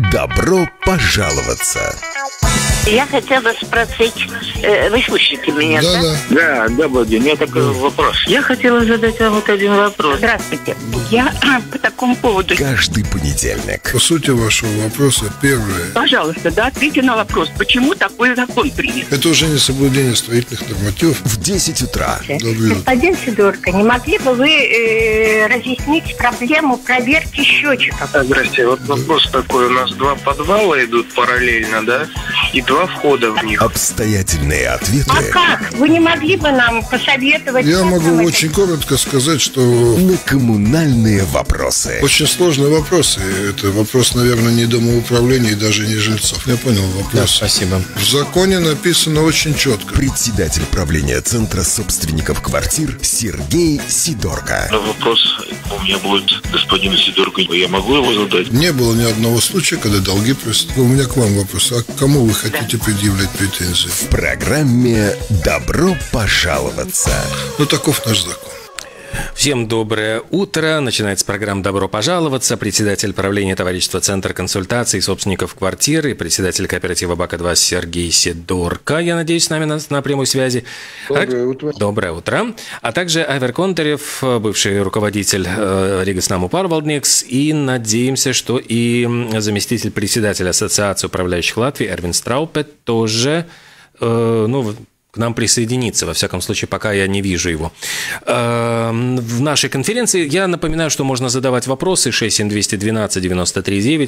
Добро пожаловаться! Я хотела спросить, вы слышите меня, да? Да, добрый день. У меня такой вопрос. Я хотела задать вам вот один вопрос. Здравствуйте. Я по такому поводу... Каждый понедельник. По сути вашего вопроса, первое. Пожалуйста, да, ответьте на вопрос, почему такой закон принят? Это уже не соблюдение строительных нормативов. В 10 утра. Господин Сидорко, не могли бы вы разъяснить проблему проверки счетчиков? Здрасте. Вот вопрос такой. У нас 2 подвала идут параллельно, да? И 2 входа в них. Обстоятельные ответы. А как? Вы не могли бы нам посоветовать? Я могу очень коротко сказать, что... На коммунальные вопросы. Очень сложные вопросы. Это вопрос, наверное, не домоуправления и даже не жильцов. Я понял вопрос. Да, спасибо. В законе написано очень четко. Председатель правления Центра собственников квартир Сергей Сидорко. Вопрос у меня будет господину Сидорко. Я могу его задать? Не было ни одного случая, когда долги просят. У меня к вам вопрос. А к кому вы хотите предъявлять претензии? В программе «Добро пожаловаться». Ну, таков наш закон. Всем доброе утро. Начинается программа «Добро пожаловаться». Председатель правления товарищества «Центр консультаций собственников квартир» и председатель кооператива «Бака-2» Сергей Сидорко. Я надеюсь, с нами на прямой связи. Доброе утро. Доброе утро. А также Айвер Контарев, бывший руководитель Риgas Namu pārvaldnieks. И надеемся, что и заместитель председателя Ассоциации управляющих Латвии Эрвин Страупе тоже, к нам присоединиться. Во всяком случае, пока я не вижу его. В нашей конференции я напоминаю, что можно задавать вопросы 67212-93-9,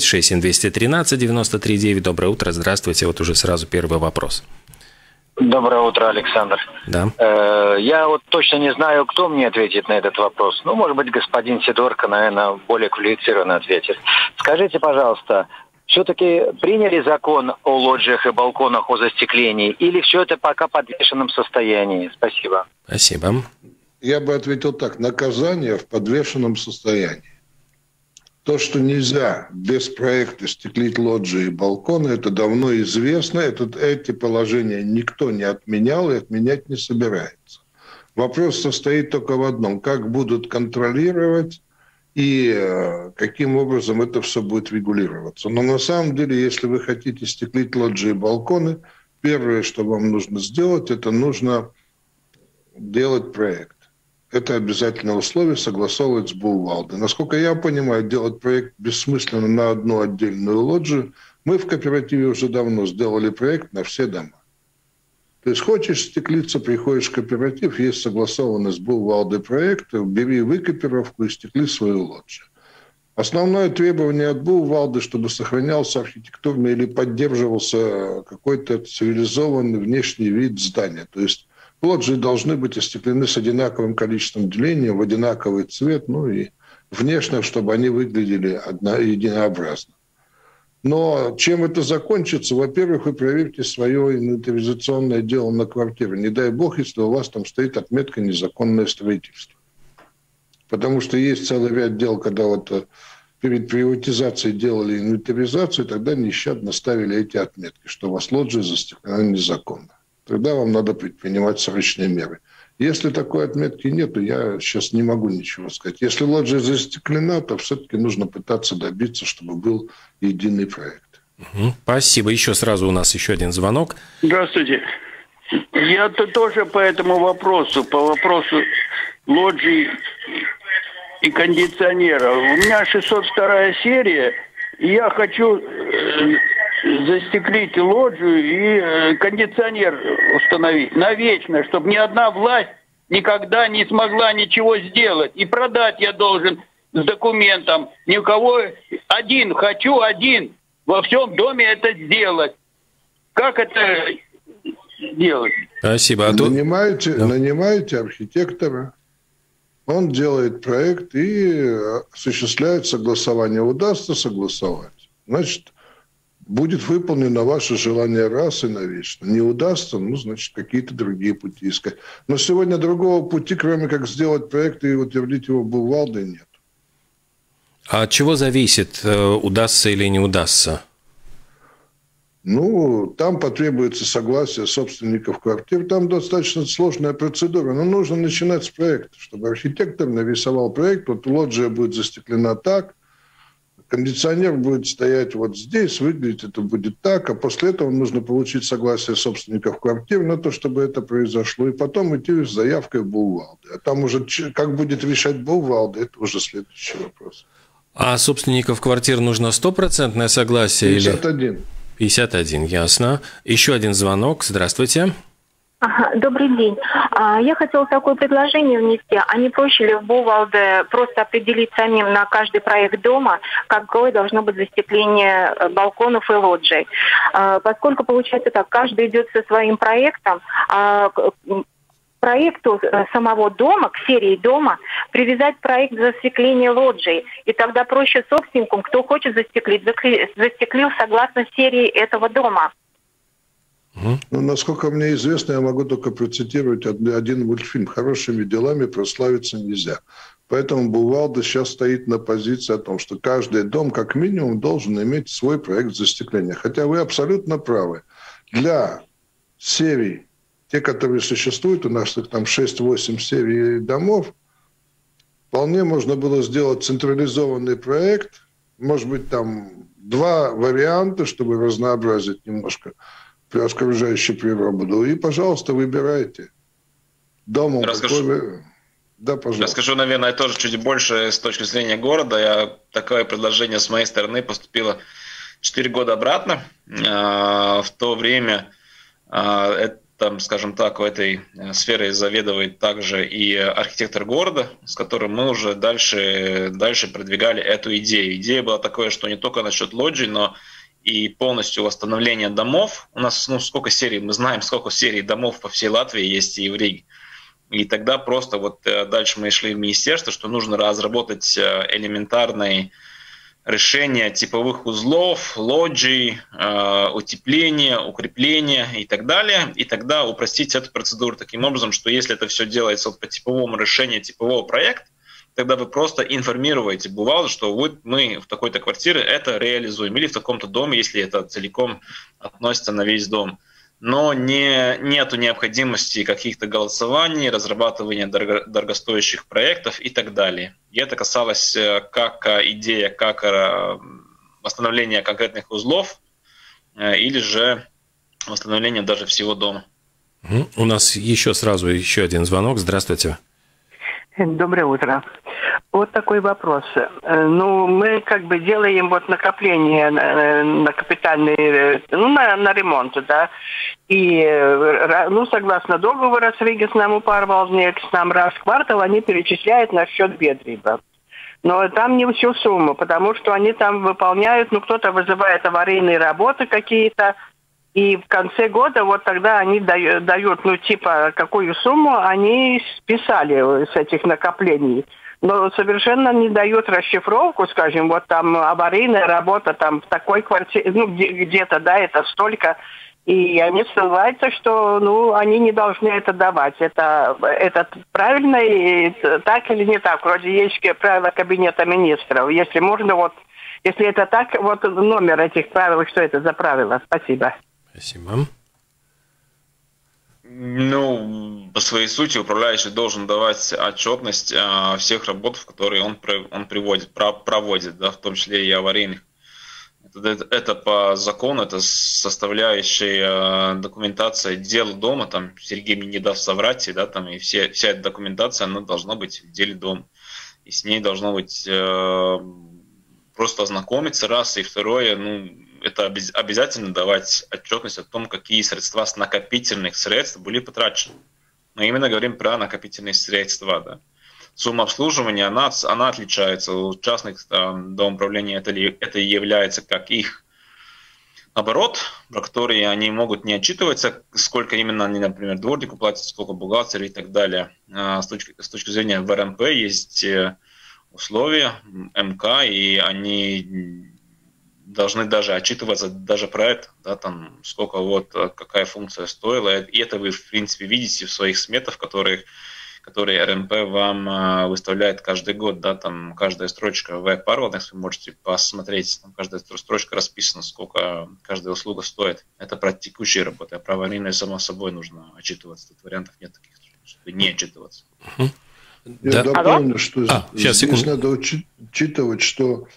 67213-93-9. Доброе утро, здравствуйте. Вот уже сразу первый вопрос. Доброе утро, Александр. Да. Я вот точно не знаю, кто мне ответит на этот вопрос. Ну, может быть, господин Сидорко, наверное, более квалифицированно ответит. Скажите, пожалуйста, все-таки приняли закон о лоджиях и балконах о застеклении, или все это пока в подвешенном состоянии? Спасибо. Спасибо. Я бы ответил так. Наказание в подвешенном состоянии. То, что нельзя без проекта стеклить лоджии и балконы, это давно известно. Эти положения никто не отменял и отменять не собирается. Вопрос состоит только в одном. Как будут контролировать и каким образом это все будет регулироваться. Но на самом деле, если вы хотите стеклить лоджии и балконы, первое, что вам нужно сделать, это нужно делать проект. Это обязательное условие согласовывать с Булвалдой. Насколько я понимаю, делать проект бессмысленно на одну отдельную лоджию. Мы в кооперативе уже давно сделали проект на все дома. То есть хочешь стеклиться, приходишь в кооператив, есть согласованный с Булвалдой проект, бери выкопировку и стекли свою лоджию. Основное требование от Булвалды, чтобы сохранялся архитектурный или поддерживался какой-то цивилизованный внешний вид здания. То есть лоджии должны быть остеклены с одинаковым количеством делений, в одинаковый цвет, ну и внешне, чтобы они выглядели единообразно. Но чем это закончится? Во-первых, вы проверите свое инвентаризационное дело на квартире. Не дай бог, если у вас там стоит отметка «незаконное строительство». Потому что есть целый ряд дел, когда вот перед приватизацией делали инвентаризацию, тогда нещадно ставили эти отметки, что у вас лоджия застеклена незаконно. Тогда вам надо предпринимать срочные меры. Если такой отметки нет, то я сейчас не могу ничего сказать. Если лоджия застеклена, то все-таки нужно пытаться добиться, чтобы был единый проект. Спасибо. Еще сразу у нас еще один звонок. Здравствуйте. Я-то тоже по этому вопросу, по вопросу лоджии и кондиционера. У меня 602 серия, и я хочу застеклить лоджию и кондиционер установить навечно, чтобы ни одна власть никогда не смогла ничего сделать. И продать я должен с документом. Ни у кого хочу один во всем доме это сделать. Как это делать? Спасибо. Нанимаете архитектора, он делает проект и осуществляет согласование. Удастся согласовать, значит, будет выполнено ваше желание раз и навечно. Не удастся, значит, какие-то другие пути искать. Но сегодня другого пути, кроме как сделать проект и утвердить его Булвалдой, нет. А от чего зависит, удастся или не удастся? Там потребуется согласие собственников квартир. Там достаточно сложная процедура. Но нужно начинать с проекта, чтобы архитектор нарисовал проект. Вот лоджия будет застеклена так, кондиционер будет стоять вот здесь, выглядеть это будет так, а после этого нужно получить согласие собственников квартир на то, чтобы это произошло, и потом идти с заявкой в Булвалде. А там уже как будет решать Булвалде, это уже следующий вопрос. А собственников квартир нужно 100% согласие? 51. Или... 51, ясно. Еще один звонок. Здравствуйте. Добрый день. Я хотела такое предложение внести. А не проще ли в Булвалде просто определить самим на каждый проект дома, какое должно быть застекление балконов и лоджий? Поскольку получается так, каждый идет со своим проектом, проекту самого дома, к серии дома, привязать проект застекления лоджий. И тогда проще собственникам, кто хочет застеклить, застеклил согласно серии этого дома. Ну, насколько мне известно, я могу только процитировать один мультфильм. Хорошими делами прославиться нельзя. Поэтому Булвалде сейчас стоит на позиции о том, что каждый дом как минимум должен иметь свой проект застекления. Хотя вы абсолютно правы. Для серий, те, которые существуют, у нас их там 6-8 серий домов, вполне можно было сделать централизованный проект, может быть, там 2 варианта, чтобы разнообразить немножко окружающую природу. И, пожалуйста, выбирайте. Домом какой... Да, пожалуйста. Расскажу, наверное, тоже чуть больше с точки зрения города. Такое предложение с моей стороны поступило 4 года обратно. В то время, скажем так, в этой сфере заведует также и архитектор города, с которым мы уже дальше продвигали эту идею. Идея была такая, что не только насчет лоджий, но и полностью восстановление домов. У нас, сколько серий, мы знаем, сколько серий домов по всей Латвии есть и в Риге. И тогда просто вот дальше мы шли в министерство, что нужно разработать элементарные решения типовых узлов, лоджий, утепления, укрепления и так далее. И тогда упростить эту процедуру таким образом, что если это все делается по типовому решению типового проекта, тогда вы просто информируете Булвалде, что мы в такой-то квартире это реализуем, или в таком-то доме, если это целиком относится на весь дом. Но нету необходимости каких-то голосований, разрабатывания дорогостоящих проектов и так далее. И это касалось как идея, как восстановления конкретных узлов, или же восстановления даже всего дома. У нас еще один звонок. Здравствуйте. Доброе утро. Вот такой вопрос. Мы делаем накопление на капитальные, на ремонт, да. И, согласно договору с Ригиснаму Парвалднекс, нам раз в квартал они перечисляют на счет Бедриба. Но там не всю сумму, потому что они там выполняют, кто-то вызывает аварийные работы какие-то, и в конце года вот тогда они дают, какую сумму они списали с этих накоплений. Но совершенно не дают расшифровку, скажем, вот там аварийная работа там в такой квартире, где-то, да, это столько. И они ссылаются, что, они не должны это давать. Это правильно, и так или не так? Вроде есть правила Кабинета министров. Если можно, если это так, номер этих правил, что это за правила? Спасибо. Спасибо. По своей сути, управляющий должен давать отчетность о всех работах, которые он проводит, да, в том числе и аварийных. Это по закону, это составляющая документация дела дома, там Сергей мне не даст соврать, да, там и вся эта документация, она должна быть в деле дома. И с ней должно быть просто ознакомиться, раз, и второе, это обязательно давать отчетность о том, какие средства с накопительных средств были потрачены. Мы именно говорим про накопительные средства. Да. Сумма обслуживания, она отличается. У частных домоуправлений это является как их оборот, про который они могут не отчитываться, сколько именно они, например, дворнику платят, сколько бухгалтеру и так далее. С точки зрения ВРМП есть условия МК, и они должны даже отчитываться даже про это, да, там сколько какая функция стоила, и это вы в принципе видите в своих сметах, которые РМП вам выставляет каждый год, да, там каждая строчка в Парвалднекс, вы можете посмотреть, там каждая строчка расписана, сколько каждая услуга стоит. Это про текущие работы, а про аварийные, само собой, нужно отчитываться. Тут вариантов нет таких, чтобы не отчитываться. Я дополню, что здесь надо учитывать, что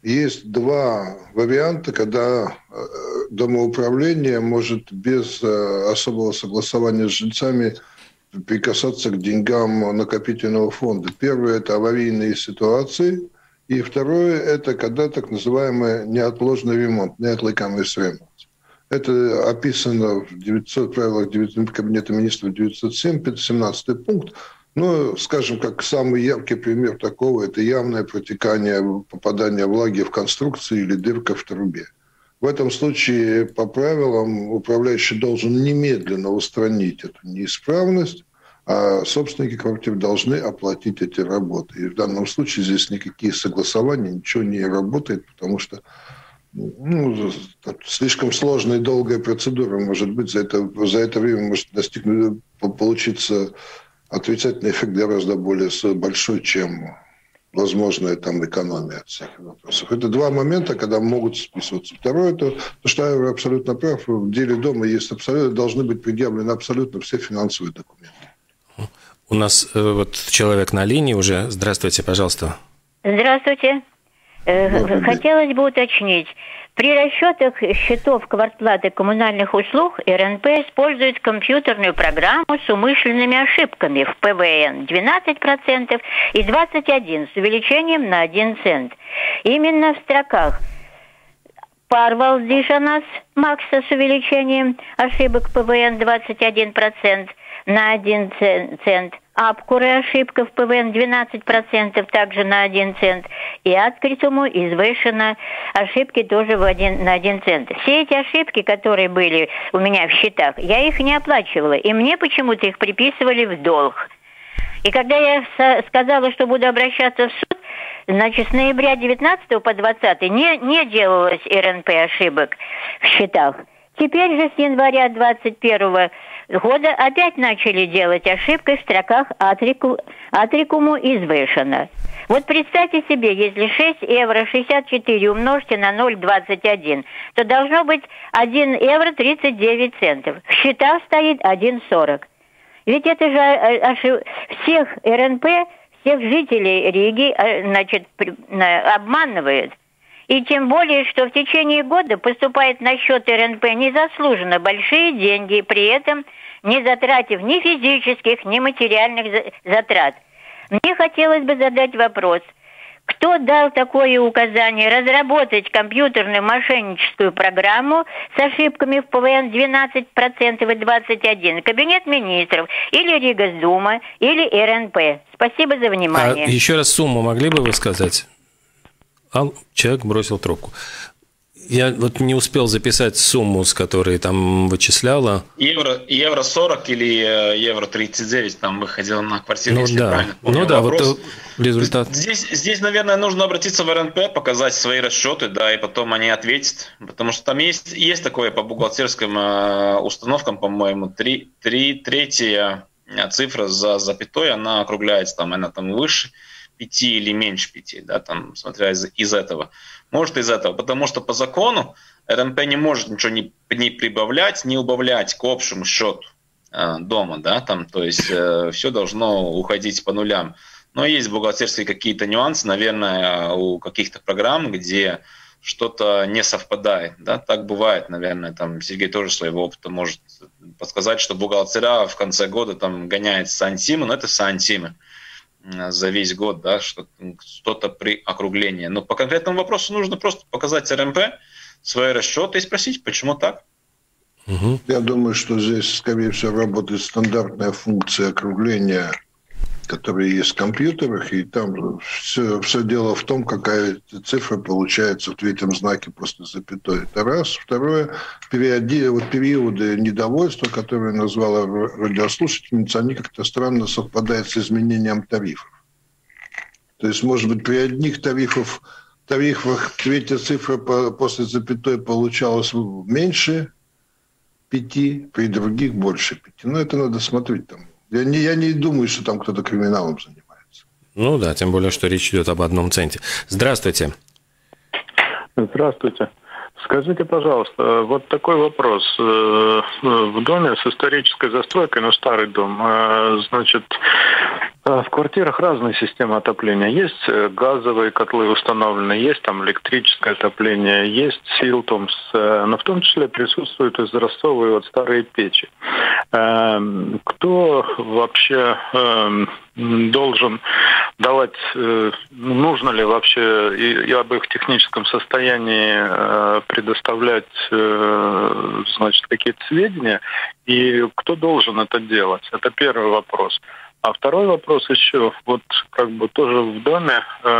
есть два варианта, когда домоуправление может без особого согласования с жильцами прикасаться к деньгам накопительного фонда. Первое – это аварийные ситуации, и второе – это когда так называемый неотложный ремонт, неотлагаемый ремонт. Это описано в правилах Кабинета министров 907, 17 пункт. Но, скажем, как самый яркий пример такого – это явное протекание, попадание влаги в конструкцию или дырка в трубе. В этом случае, по правилам, управляющий должен немедленно устранить эту неисправность, а собственники квартир должны оплатить эти работы. И в данном случае здесь никакие согласования, ничего не работает, потому что слишком сложная и долгая процедура может быть. За это время может получиться отрицательный эффект гораздо более большой, чем возможная там экономия от всех вопросов. Это два момента, когда могут списываться. Второе, это то, что Айвер абсолютно прав. В деле дома есть должны быть предъявлены абсолютно все финансовые документы. У нас вот человек на линии уже. Здравствуйте, пожалуйста. Здравствуйте. Хотелось бы уточнить. При расчетах счетов квартплаты коммунальных услуг РНП использует компьютерную программу с умышленными ошибками в ПВН 12% и 21% с увеличением на 1 цент. Именно в строках Парвалдишанас Макса с увеличением ошибок ПВН 21% на 1 цент. Апкуры ошибка в ПВН 12%, также на 1 цент. И открытому извышено ошибки тоже на 1 цент. Все эти ошибки, которые были у меня в счетах, я их не оплачивала. И мне почему-то их приписывали в долг. И когда я сказала, что буду обращаться в суд, значит, с ноября 19 по 20 не делалось РНП ошибок в счетах. Теперь же с января 21 года опять начали делать ошибки в строках атрикуму извышено. Вот представьте себе, если 6 евро 64 умножьте на 0,21, то должно быть 1 евро 39 центов. В счетах стоит 1,40. Ведь это же всех РНП, всех жителей Риги, значит, обманывает. И тем более, что в течение года поступает на счет РНП незаслуженно большие деньги, при этом не затратив ни физических, ни материальных затрат. Мне хотелось бы задать вопрос. Кто дал такое указание разработать компьютерную мошенническую программу с ошибками в ПВН 12% и 21%? Кабинет министров, или Ригосдума, или РНП? Спасибо за внимание. А еще раз сумму могли бы вы сказать? Человек бросил трубку. Я вот не успел записать сумму, с которой там вычисляла. Евро 40 или евро 39 там выходило на квартиру, если правильно помню. Ну да, вопрос. Вот результат. Здесь, наверное, нужно обратиться в РНП, показать свои расчеты, да, и потом они ответят. Потому что там есть такое по бухгалтерским установкам, по-моему, третья цифра за запятой, она округляется, там, она там выше 5 или меньше 5, да, там, смотря из этого. Может, из этого, потому что по закону РНП не может ничего не прибавлять, не убавлять к общему счету дома, да, там, то есть все должно уходить по нулям. Но есть бухгалтерские какие-то нюансы, наверное, у каких-то программ, где что-то не совпадает, да, так бывает, наверное, там Сергей тоже своего опыта может подсказать, что бухгалтера в конце года там гоняет сантимы, но это сантимы за весь год, да, что-то при округлении. Но по конкретному вопросу нужно просто показать РНП, свои расчеты и спросить, почему так. Я думаю, что здесь, скорее всего, работает стандартная функция округления, которая есть в компьютерах, и там все дело в том, какая цифра получается в третьем знаке после запятой. Это раз. Второе, периоды недовольства, которые назвала радиослушательница, они как-то странно совпадают с изменением тарифов. То есть, может быть, при одних тарифах третья цифра после запятой получалась меньше 5, при других больше 5. Но это надо смотреть там. Я не думаю, что там кто-то криминалом занимается. Ну да, тем более, что речь идет об 1 центе. Здравствуйте. Здравствуйте. Скажите, пожалуйста, вот такой вопрос. В доме с исторической застройкой, старый дом, значит, В квартирах разные системы отопления. Есть газовые котлы установлены, есть там электрическое отопление, есть Силтомс, но в том числе присутствуют изразцовые вот старые печи. Кто вообще должен давать, нужно ли вообще и об их техническом состоянии предоставлять, значит, какие-то сведения, и кто должен это делать? Это первый вопрос. А второй вопрос еще, вот как бы тоже в доме,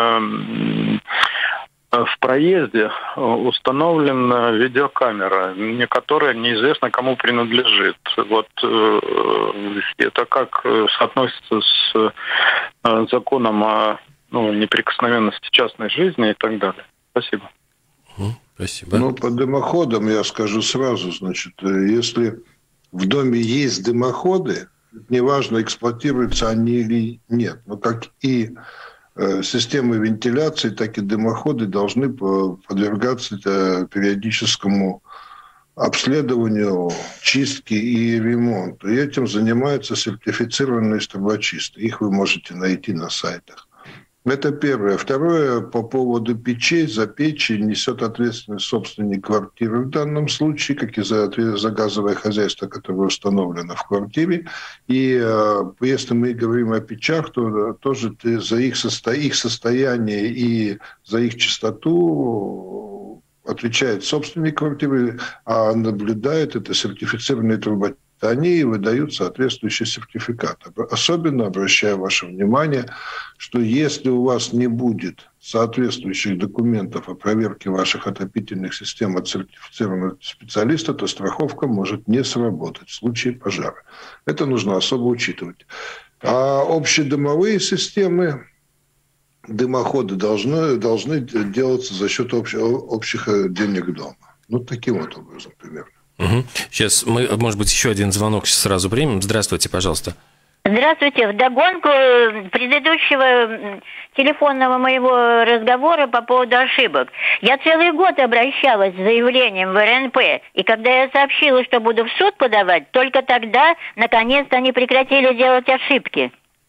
в проезде установлена видеокамера, которая неизвестно кому принадлежит. Вот это как соотносится с законом о неприкосновенности частной жизни и так далее. Спасибо. Спасибо. Ну, по дымоходам я скажу сразу, значит, если в доме есть дымоходы, неважно, эксплуатируются они или нет, но как и системы вентиляции, так и дымоходы должны подвергаться периодическому обследованию, чистке и ремонту. И этим занимаются сертифицированные стробочисты. Их вы можете найти на сайтах. Это первое. Второе, по поводу печей. За печи несет ответственность собственник квартиры в данном случае, как и за газовое хозяйство, которое установлено в квартире. И если мы говорим о печах, то тоже за их состояние и за их чистоту отвечает собственник квартиры, а наблюдает это сертифицированные трубочисты. Они выдают соответствующий сертификат. Особенно обращаю ваше внимание, что если у вас не будет соответствующих документов о проверке ваших отопительных систем от сертифицированного специалиста, то страховка может не сработать в случае пожара. Это нужно особо учитывать. А общедомовые системы, дымоходы должны делаться за счет общих денег дома. Ну, таким вот образом примерно. Угу. Сейчас мы, может быть, еще один звонок сразу примем. Здравствуйте, пожалуйста. Здравствуйте. Вдогонку предыдущего телефонного моего разговора по поводу ошибок. Я целый год обращалась с заявлением в РНП, и когда я сообщила, что буду в суд подавать, только тогда, наконец-то, они прекратили делать ошибки.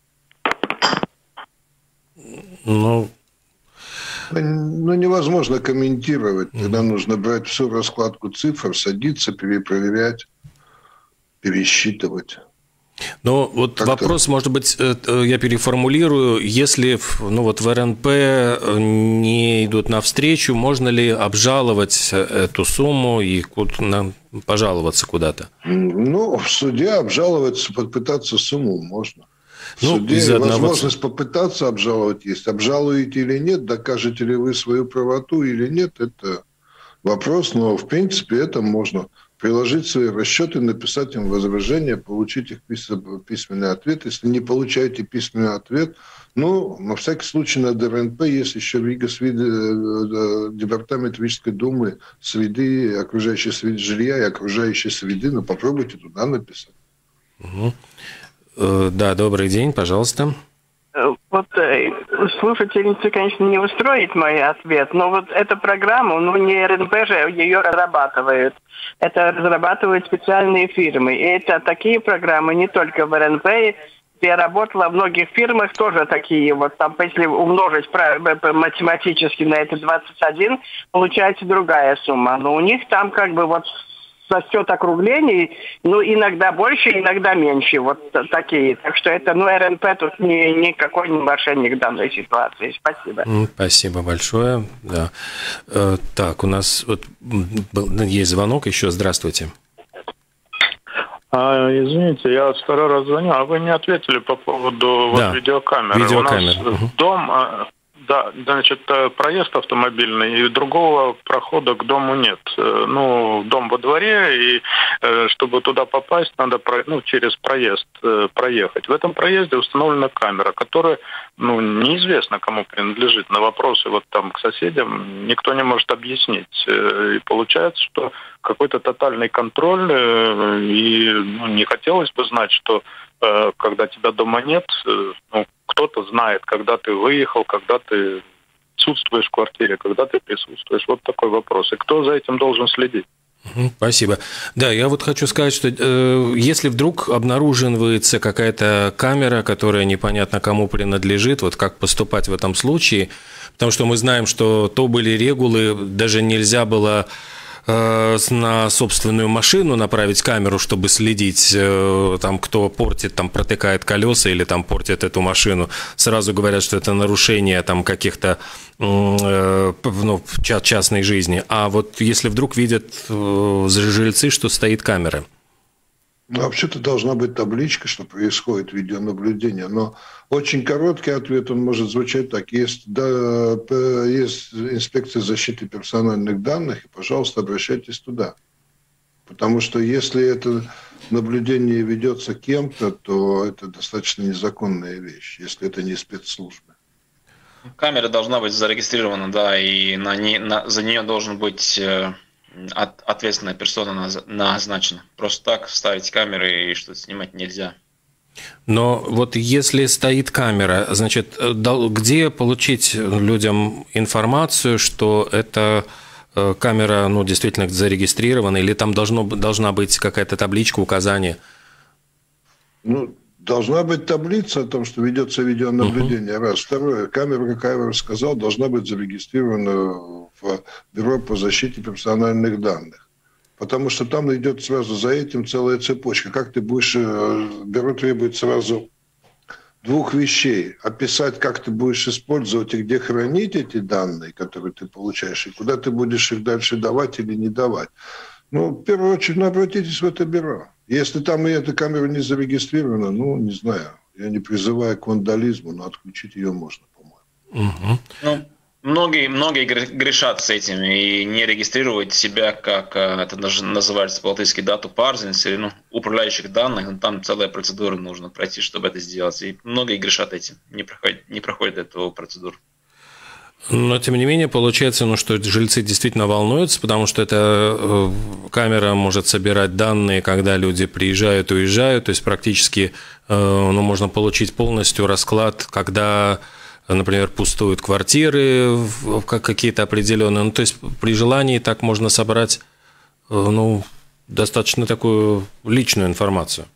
Ну, невозможно комментировать. Тогда нужно брать всю раскладку цифр, садиться, перепроверять, пересчитывать. Ну, вот как-то... вопрос, может быть, я переформулирую. Если в РНП не идут навстречу, можно ли обжаловать эту сумму и пожаловаться куда-то? Ну, в суде обжаловаться, попытаться сумму можно. В суде возможность попытаться обжаловать есть. Обжалуете или нет, докажете ли вы свою правоту или нет, это вопрос. Но, в принципе, это можно приложить свои расчеты, написать им возражения, получить их письменный ответ. Если не получаете письменный ответ, на всякий случай на ДРНП есть еще Департамент Рижской думы среды, окружающей среды жилья и окружающей среды. Попробуйте туда написать. Угу. Да, добрый день, пожалуйста. Вот слушательница, конечно, не устроит мой ответ, но вот эта программа, не РНП же ее разрабатывают. Это разрабатывают специальные фирмы. И это такие программы не только в РНП, где я работала, в многих фирмах тоже такие. Вот там, если умножить математически на это 21, получается другая сумма. Но у них там за счет округлений, иногда больше, иногда меньше, вот такие. Так что это, РНП тут никакой не мошенник в данной ситуации. Спасибо. Спасибо большое. Да. Так, у нас есть звонок еще. Здравствуйте. Извините, я второй раз звоню, а вы не ответили по поводу видеокамеры. Видеокамеры. У нас дом... Да, значит, проезд автомобильный, и другого прохода к дому нет. Дом во дворе, и чтобы туда попасть, надо через проезд проехать. В этом проезде установлена камера, которая, неизвестно кому принадлежит. На вопросы к соседям никто не может объяснить. И получается, что какой-то тотальный контроль, и не хотелось бы знать, что когда тебя дома нет, кто-то знает, когда ты выехал, когда ты отсутствуешь в квартире, когда ты присутствуешь. Вот такой вопрос. И кто за этим должен следить? Спасибо. Да, я вот хочу сказать, что если вдруг обнаруживается какая-то камера, которая непонятно кому принадлежит, вот как поступать в этом случае, потому что мы знаем, что то были регулы, даже нельзя было на собственную машину направить камеру, чтобы следить, там, кто портит, там, протыкает колеса или там портит эту машину. Сразу говорят, что это нарушение там каких-то частной жизни. А вот если вдруг видят жильцы, что стоит камера? Ну, вообще-то должна быть табличка, что происходит видеонаблюдение. Но очень короткий ответ, он может звучать так. Есть инспекция защиты персональных данных, и, пожалуйста, обращайтесь туда. Потому что если это наблюдение ведется кем-то, то это достаточно незаконная вещь, если это не спецслужбы. Камера должна быть зарегистрирована, да, и за нее должен быть ответственная персона назначена. Просто так ставить камеры и что-то снимать нельзя. Но вот если стоит камера, значит, где получить людям информацию, что эта камера, ну, действительно зарегистрирована, или там должна быть какая-то табличка, указание? Ну, должна быть таблица о том, что ведется видеонаблюдение. Раз. Второе. Камера, как я сказал, должна быть зарегистрирована в Бюро по защите персональных данных. Потому что там идет сразу за этим целая цепочка. Как ты будешь... Бюро требует сразу двух вещей. Описать, как ты будешь использовать и где хранить эти данные, которые ты получаешь, и куда ты будешь их дальше давать или не давать. Ну, в первую очередь, обратитесь в это бюро. Если там и эта камера не зарегистрирована, ну, не знаю, я не призываю к вандализму, но отключить ее можно, по-моему. Ну, многие грешат с этим и не регистрируют себя, как это называется по-латышски, дату парзинс, или управляющих данных. Там целая процедура нужно пройти, чтобы это сделать. И многие грешат этим, не проходят эту процедуру. Но, тем не менее, получается, что жильцы действительно волнуются, потому что эта камера может собирать данные, когда люди приезжают, уезжают, то есть практически можно получить полностью расклад, когда, например, пустуют квартиры какие-то определенные. Ну, то есть при желании так можно собрать достаточно такую личную информацию.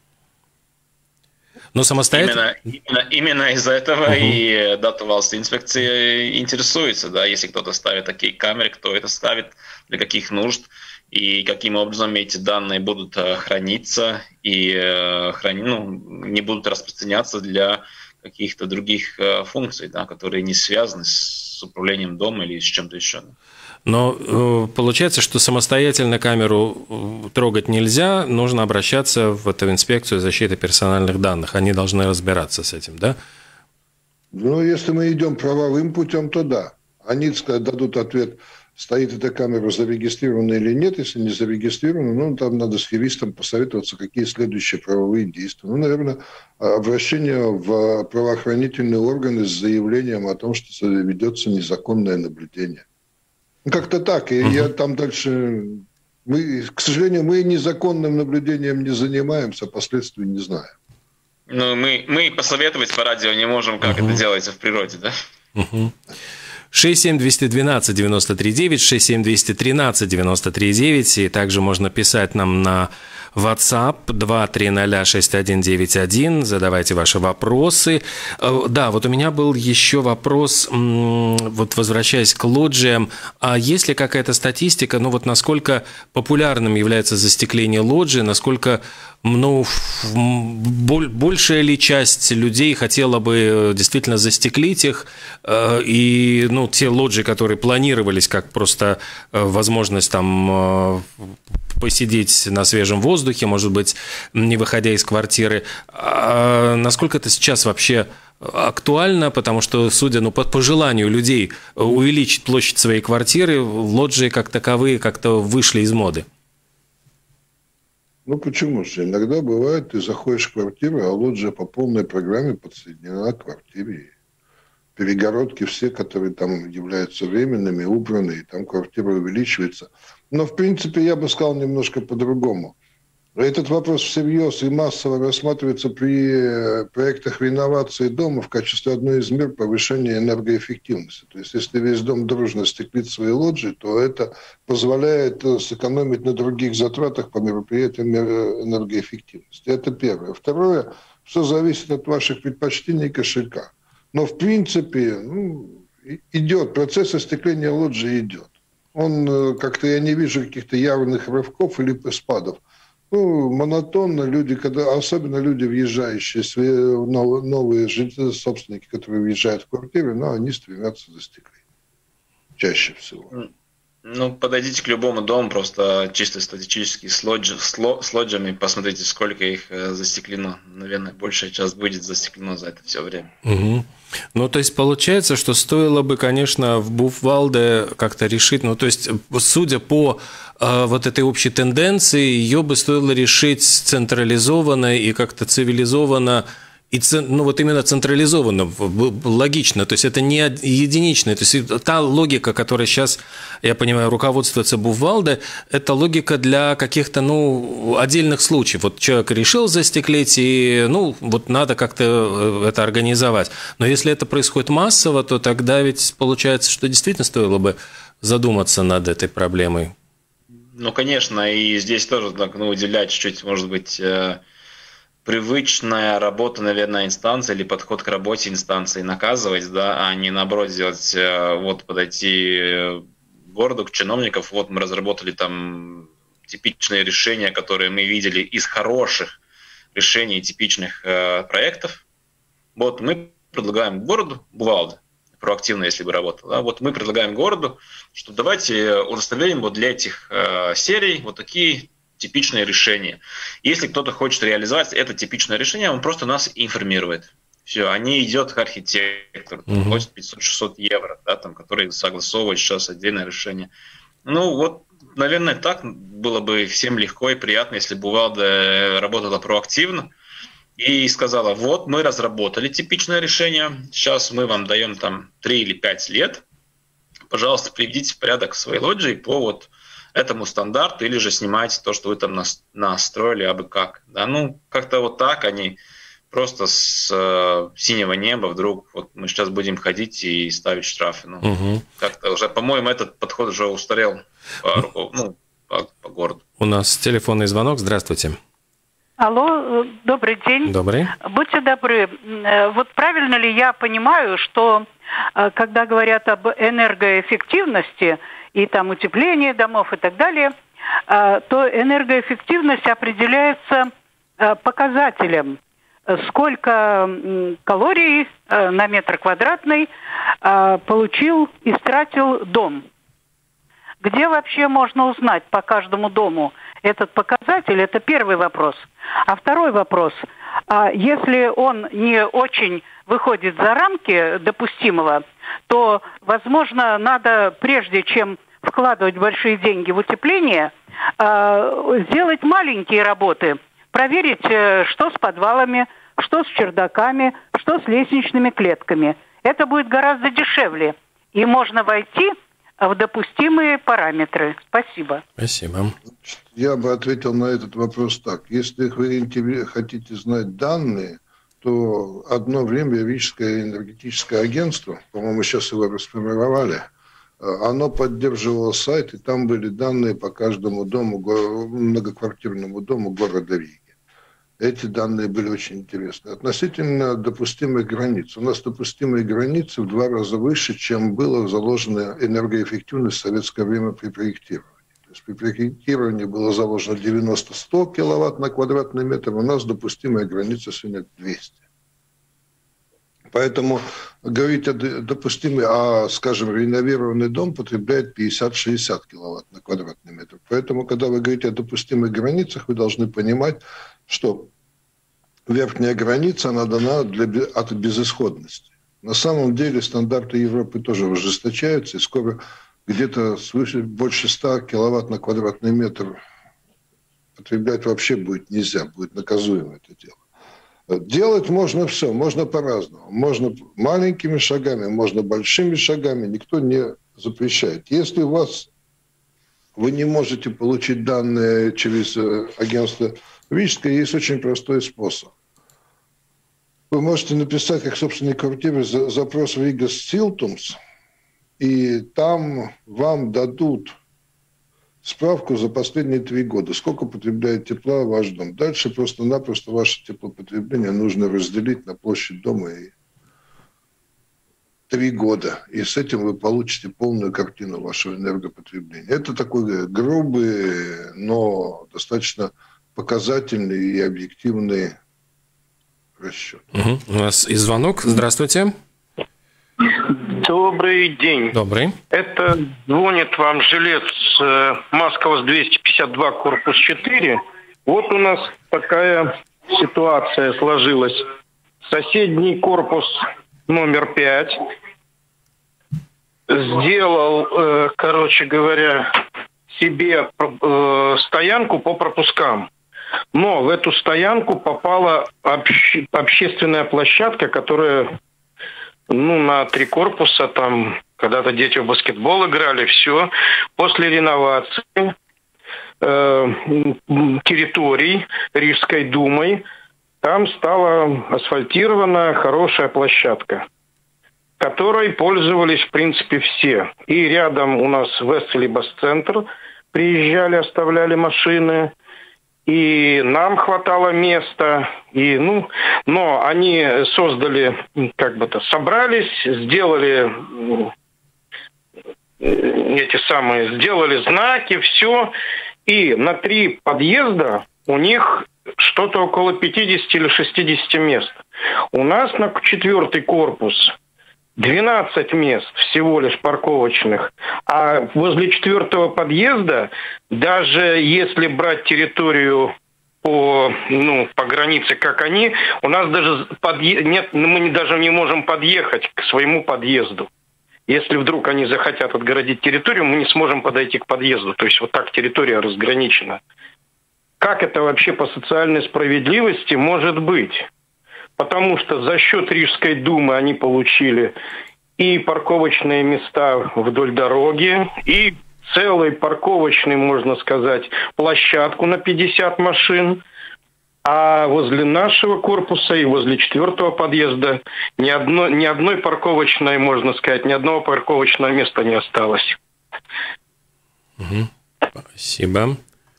Но самостоятельно... Именно из-за этого и Дата valsts инспекция интересуется, да, если кто-то ставит такие камеры, кто это ставит, для каких нужд, и каким образом эти данные будут храниться и не будут распространяться для каких-то других функций, да, которые не связаны с управлением дома или с чем-то еще. Но получается, что самостоятельно камеру трогать нельзя, нужно обращаться в эту инспекцию защиты персональных данных. Они должны разбираться с этим, да? Ну, если мы идем правовым путем, то да. Они дадут ответ, стоит эта камера зарегистрирована или нет. Если не зарегистрирована, там надо с юристом посоветоваться, какие следующие правовые действия. Наверное, обращение в правоохранительные органы с заявлением о том, что ведется незаконное наблюдение. Как-то так. И я там дальше... к сожалению, мы незаконным наблюдением не занимаемся, последствий не знаем. Ну, мы посоветовать по радио не можем, как это делается в природе, да? 67212-93-9, 67213-93-9, и также можно писать нам на WhatsApp 2306191, задавайте ваши вопросы. Да, вот у меня был еще вопрос, вот возвращаясь к лоджиям, а есть ли какая-то статистика, насколько популярным является застекление лоджии, насколько большая ли часть людей хотела бы действительно застеклить их, и те лоджии, которые планировались как просто возможность там посидеть на свежем воздухе, может быть, не выходя из квартиры, насколько это сейчас вообще актуально, потому что, судя по желанию людей увеличить площадь своей квартиры, лоджии как таковые как-то вышли из моды. Почему же? Иногда бывает, ты заходишь в квартиру, а лоджия по полной программе подсоединена к квартире. Перегородки все, которые там являются временными, убраны, и там квартира увеличивается. Но, в принципе, я бы сказал немножко по-другому. Этот вопрос всерьез и массово рассматривается при проектах реновации дома в качестве одной из мер повышения энергоэффективности. То есть, если весь дом дружно стеклит свои лоджии, то это позволяет сэкономить на других затратах по мероприятиям энергоэффективности. Это первое. Второе, все зависит от ваших предпочтений и кошелька. Но, в принципе, идет, процесс остекления лоджии идет. Он как-то, я не вижу каких-то явных рывков или спадов. Монотонно люди, особенно люди, въезжающие, новые жители, собственники, которые въезжают в квартиры, они стремятся застеклить. Чаще всего. Подойдите к любому дому, просто чисто статистически с лоджиями, посмотрите, сколько их застеклено. Наверное, большая часть будет застеклено за это все время. Угу. То есть, получается, что стоило бы, конечно, в Буфвалде как-то решить, судя по вот этой общей тенденции, ее бы стоило решить централизованно и как-то цивилизованно, и именно централизованно, логично, то есть это не единичное, то есть та логика, которая сейчас, я понимаю, руководствуется Буфвалде, это логика для каких-то, отдельных случаев. Вот человек решил застеклить, и, надо как-то это организовать. Но если это происходит массово, то тогда ведь получается, что действительно стоило бы задуматься над этой проблемой. Конечно, и здесь тоже уделять чуть-чуть, может быть, привычная работа, наверное, инстанции или подход к работе инстанции наказывать, а не наоборот сделать, подойти к городу, к чиновникам, мы разработали там типичные решения, которые мы видели из хороших решений типичных проектов. Мы предлагаем городу, Буфвалде, проактивно, если бы работал, мы предлагаем городу, что давайте удостоверим для этих серий такие типичные решения. Если кто-то хочет реализовать это типичное решение, он просто нас информирует. Все, они идет к архитектору, платит 500-600 евро, который согласовывает сейчас отдельное решение. Наверное, так было бы всем легко и приятно, если бы Буфвалде работала проактивно и сказала, мы разработали типичное решение, сейчас мы вам даем 3 или 5 лет, пожалуйста, приведите в порядок свои лоджии по этому стандарту, или же снимайте то, что вы там настроили, абы как. Как-то так, они просто с синего неба вдруг мы сейчас будем ходить и ставить штрафы. Как-то уже, по-моему, этот подход уже устарел по городу. У нас телефонный звонок. Здравствуйте. Алло, добрый день. Добрый. Будьте добры, правильно ли я понимаю, что когда говорят об энергоэффективности и утеплении домов и так далее, то энергоэффективность определяется показателем, сколько калорий на метр квадратный получил, истратил дом. Где вообще можно узнать по каждому дому этот показатель? Это первый вопрос. А второй вопрос. Если он не очень выходит за рамки допустимого, то, возможно, надо, прежде чем вкладывать большие деньги в утепление, сделать маленькие работы, проверить, что с подвалами, что с чердаками, что с лестничными клетками. Это будет гораздо дешевле, и можно войти в допустимые параметры. Спасибо. Спасибо. Я бы ответил на этот вопрос так. Если вы хотите знать данные, то одно время Рижское энергетическое агентство, по-моему, сейчас его расформировали, оно поддерживало сайт, и там были данные по каждому дому, многоквартирному дому города Риги. Эти данные были очень интересны. Относительно допустимых границ. У нас допустимые границы в 2 раза выше, чем было заложена энергоэффективность в советское время при проектировании. То есть при проектировании было заложено 90-100 киловатт на квадратный метр, у нас допустимая граница сегодня 200. Поэтому говорить о допустимой, скажем, реновированный дом потребляет 50-60 киловатт на квадратный метр. Поэтому, когда вы говорите о допустимых границах, вы должны понимать, что верхняя граница, она дана от безысходности. На самом деле стандарты Европы тоже ужесточаются, и скоро где-то больше 100 киловатт на квадратный метр потреблять вообще будет нельзя, будет наказуемо это дело. Делать можно все, можно по-разному. Можно маленькими шагами, можно большими шагами, никто не запрещает. Если у вас вы не можете получить данные через агентство Рижское, есть очень простой способ. Вы можете написать, как собственной квартире, запрос в Рига Силтумс, и там вам дадут справку за последние 3 года, сколько потребляет тепла ваш дом. Дальше просто-напросто ваше теплопотребление нужно разделить на площадь дома и 3 года. И с этим вы получите полную картину вашего энергопотребления. Это такой грубый, но достаточно показательный и объективный расчет. У нас и звонок. Здравствуйте. Добрый день. Добрый. Это звонит вам жилец Маскова 252, корпус 4. Вот у нас такая ситуация сложилась. Соседний корпус номер 5 сделал, короче говоря, себе стоянку по пропускам. Но в эту стоянку попала общественная площадка, которая на 3 корпуса, там когда-то дети в баскетбол играли, все. После реновации территорий Рижской думой там стала асфальтирована хорошая площадка, которой пользовались, в принципе, все. И рядом у нас Вестфали-Бас-центр приезжали, оставляли машины, и нам хватало места, но они создали, собрались, сделали сделали знаки, все, и на 3 подъезда у них что-то около 50 или 60 мест. У нас на 4-й корпус 12 мест всего лишь парковочных, а возле 4-го подъезда, даже если брать территорию по границе, как они, у нас даже мы даже не можем подъехать к своему подъезду. Если вдруг они захотят отгородить территорию, мы не сможем подойти к подъезду. То есть вот так территория разграничена. Как это вообще по социальной справедливости может быть? Потому что за счет Рижской думы они получили и парковочные места вдоль дороги, и целый парковочный, можно сказать, площадку на 50 машин. А возле нашего корпуса и возле 4-го подъезда ни одной парковочной, можно сказать, ни одного парковочного места не осталось. Спасибо.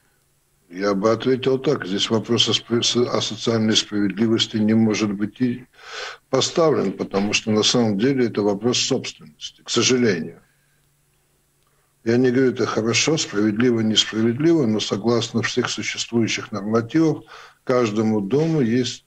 Я бы ответил так. Здесь вопрос о социальной справедливости не может быть и поставлен, потому что на самом деле это вопрос собственности, к сожалению. Я не говорю, это хорошо, справедливо, несправедливо, но согласно всех существующих нормативов, каждому дому есть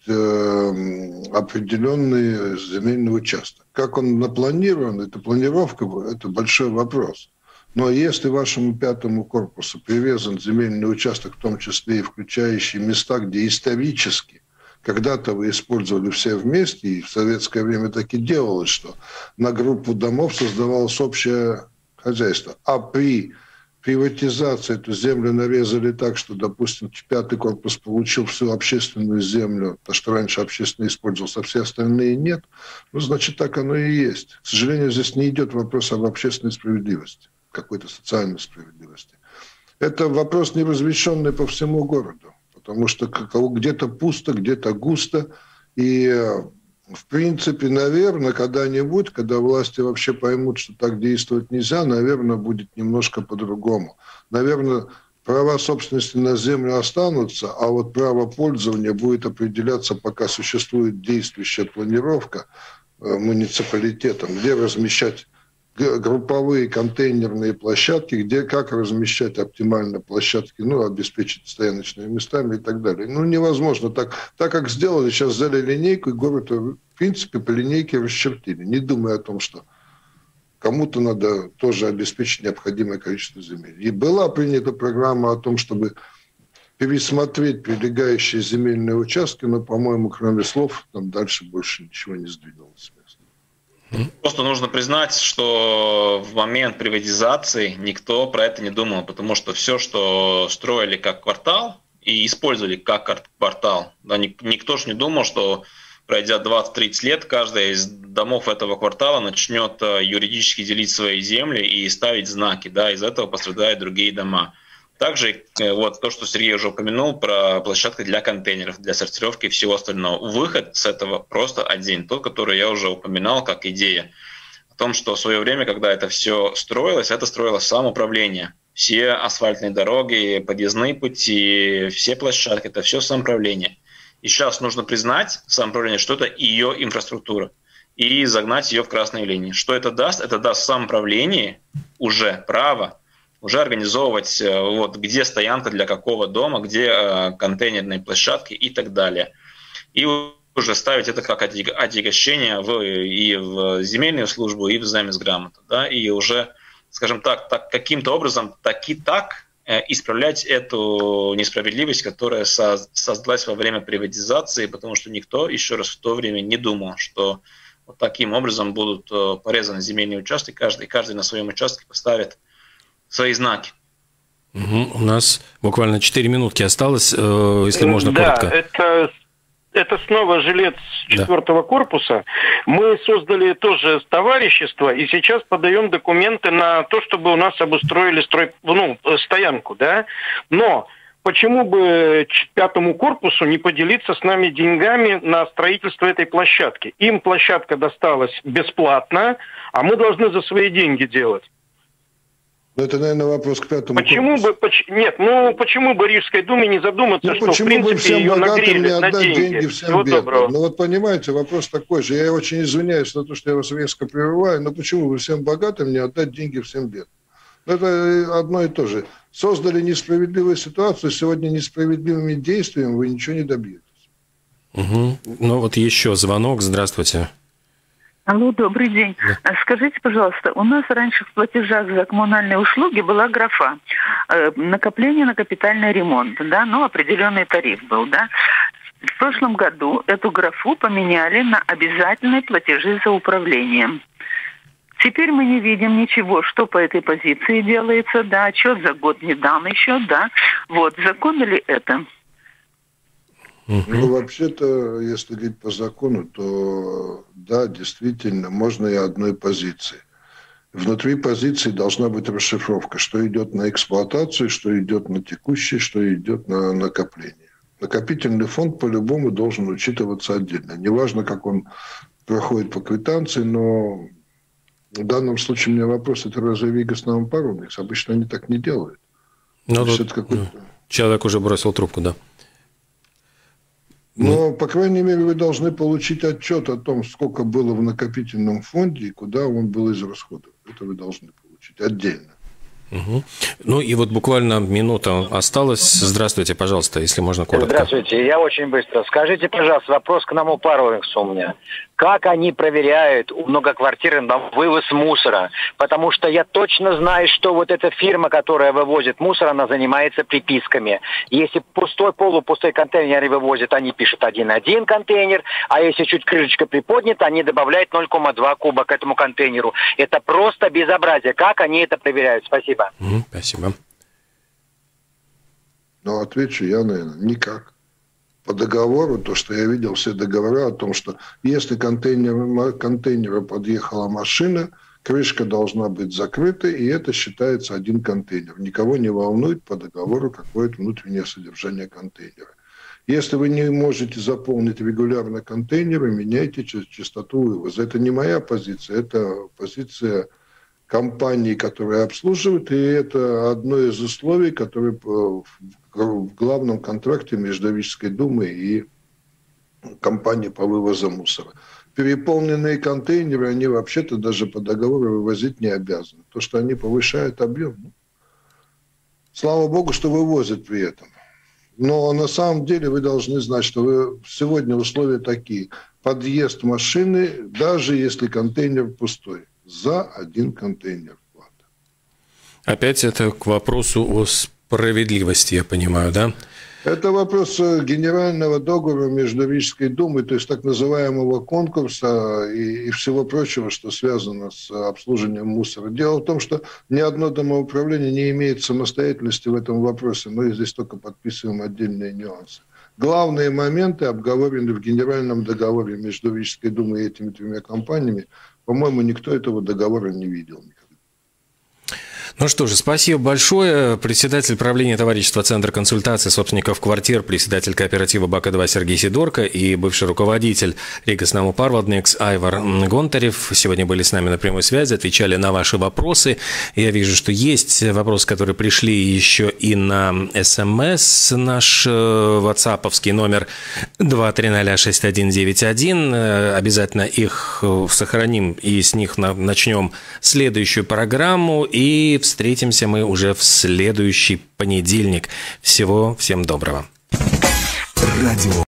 определенный земельный участок. Как он напланирован, эта планировка, это большой вопрос. Но если вашему 5-му корпусу привязан земельный участок, в том числе и включающий места, где исторически когда-то вы использовали все вместе, и в советское время так и делалось, что на группу домов создавалось общее хозяйство. А при приватизации эту землю нарезали так, что, допустим, 5-й корпус получил всю общественную землю, то, что раньше общественно использовался, а все остальные нет, значит, так оно и есть. К сожалению, здесь не идет вопрос об общественной справедливости, какой-то социальной справедливости. Это вопрос, не разрешенный по всему городу, потому что где-то пусто, где-то густо, и в принципе, наверное, когда-нибудь, когда власти вообще поймут, что так действовать нельзя, наверное, будет немножко по-другому. Наверное, права собственности на землю останутся, а вот право пользования будет определяться, пока существует действующая планировка муниципалитетом, где размещать групповые контейнерные площадки, как размещать оптимально площадки, обеспечить стояночными местами и так далее. Невозможно так как сделали, сейчас взяли линейку, и город, в принципе, по линейке расчертили, не думая о том, что кому-то надо тоже обеспечить необходимое количество земель. И была принята программа о том, чтобы пересмотреть прилегающие земельные участки, но, по-моему, кроме слов, там дальше больше ничего не сдвинулось. Просто нужно признать, что в момент приватизации никто про это не думал, потому что все, что строили как квартал и использовали как квартал, да, никто же не думал, что пройдя 20-30 лет, каждый из домов этого квартала начнет юридически делить свои земли и ставить знаки, да, из этого пострадают другие дома. Также вот то, что Сергей уже упомянул про площадку для контейнеров, для сортировки и всего остального. Выход с этого просто один, тот, который я уже упоминал как идея. О том, что в свое время, когда это все строилось, это строилось самоуправление. Все асфальтные дороги, подъездные пути, все площадки, это все самоуправление. И сейчас нужно признать самоуправление, что это ее инфраструктура, и загнать ее в красные линии. Что это даст? Это даст самоуправление уже право уже организовывать, вот, где стоянка для какого дома, где контейнерные площадки и так далее. И уже ставить это как отягощение и в земельную службу, и в замесграмоту. Да? И уже, скажем так каким-то образом так исправлять эту несправедливость, которая создалась во время приватизации, потому что никто, еще раз, в то время не думал, что вот таким образом будут порезаны земельные участки, каждый на своем участке поставит свои знаки. У нас буквально 4 минутки осталось, если можно коротко. Да, это снова жилец 4-го корпуса. Мы создали тоже товарищество, и сейчас подаем документы на то, чтобы у нас обустроили стоянку, да. Но почему бы 5-му корпусу не поделиться с нами деньгами на строительство этой площадки? Им площадка досталась бесплатно, а мы должны за свои деньги делать. Это, наверное, вопрос к 5-му корпусу. Почему бы Рижской думе не задуматься, что в принципе ее нагрели на деньги? Всего доброго. Ну вот понимаете, вопрос такой же. Я очень извиняюсь за то, что я вас резко прерываю, но почему бы всем богатым не отдать деньги всем бедным? Это одно и то же. Создали несправедливую ситуацию, сегодня несправедливыми действиями вы ничего не добьетесь. Ну вот еще звонок. Здравствуйте. Алло, добрый день. Да. Скажите, пожалуйста, у нас раньше в платежах за коммунальные услуги была графа накопление на капитальный ремонт, да, ну, определенный тариф был, да. В прошлом году эту графу поменяли на обязательные платежи за управлением. Теперь мы не видим ничего, что по этой позиции делается, да, отчет за год не дан еще, да. Вот, законно ли это? Ну, вообще-то, если говорить по закону, то да, действительно, можно и одной позиции. Внутри позиции должна быть расшифровка, что идет на эксплуатацию, что идет на текущее, что идет на накопление. Накопительный фонд по-любому должен учитываться отдельно. Неважно, как он проходит по квитанции, но в данном случае у меня вопрос, это разве Ригас Наумпарвалдникс? Обычно они так не делают. Ну, человек уже бросил трубку, да. Но, по крайней мере, вы должны получить отчет о том, сколько было в накопительном фонде и куда он был израсходован. Это вы должны получить отдельно. Ну и вот буквально минута осталась. Здравствуйте, пожалуйста, если можно коротко. Здравствуйте, я очень быстро. Скажите, пожалуйста, вопрос к нам Парвалдниксу у меня. Как они проверяют у многоквартирных вывоз мусора? Потому что я точно знаю, что вот эта фирма, которая вывозит мусор, она занимается приписками. Если полупустой контейнер вывозят, они пишут 1,1 контейнер, а если чуть крышечка приподнята, они добавляют 0,2 куба к этому контейнеру. Это просто безобразие. Как они это проверяют? Спасибо. Спасибо. Ну, отвечу я, наверное, никак. По договору, то, что я видел все договора о том, что если к контейнеру подъехала машина, крышка должна быть закрыта, и это считается один контейнер. Никого не волнует по договору какое-то внутреннее содержание контейнера. Если вы не можете заполнить регулярно контейнеры, меняйте частоту вывоза. Это не моя позиция, это позиция компании, которые обслуживают, и это одно из условий, которые в главном контракте между Рижской думой и компанией по вывозу мусора. Переполненные контейнеры, они вообще-то даже по договору вывозить не обязаны. То, что они повышают объем, слава богу, что вывозят при этом. Но на самом деле вы должны знать, что сегодня условия такие. Подъезд машины, даже если контейнер пустой, за один контейнер плата. Опять это к вопросу о справедливости, я понимаю, да? Это вопрос генерального договора между Рижской думой, то есть так называемого конкурса и всего прочего, что связано с обслуживанием мусора. Дело в том, что ни одно домоуправление не имеет самостоятельности в этом вопросе. Мы здесь только подписываем отдельные нюансы. Главные моменты обговорены в Генеральном договоре между Рижской думой и этими двумя компаниями. По-моему, никто этого договора не видел. Ну что же, спасибо большое. Председатель правления товарищества Центра консультации собственников квартир, председатель кооператива БАКа-2 Сергей Сидорко и бывший руководитель Риgas Namu Pārvaldnieks Aivar Гонтарев сегодня были с нами на прямой связи, отвечали на ваши вопросы. Я вижу, что есть вопросы, которые пришли еще и на СМС. Наш ватсаповский номер 2306191. Обязательно их сохраним и с них начнем следующую программу. И встретимся мы уже в следующий понедельник. Всем доброго. Радио